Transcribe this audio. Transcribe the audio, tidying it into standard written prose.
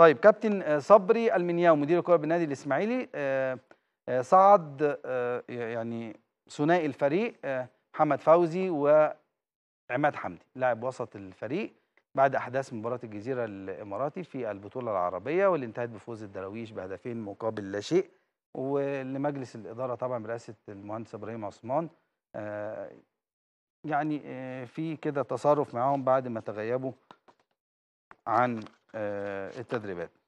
طيب كابتن صبري المنياوي مدير الكرة بالنادي الإسماعيلي صعد يعني ثنائي الفريق محمد فوزي وعماد حمدي لاعب وسط الفريق بعد أحداث مباراة الجزيرة الإماراتي في البطولة العربية واللي انتهت بفوز الدراويش بهدفين مقابل لا شيء، ولمجلس الإدارة طبعا برئاسة المهندس إبراهيم عثمان يعني في كده تصرف معاهم بعد ما تغيبوا عن التدريبات.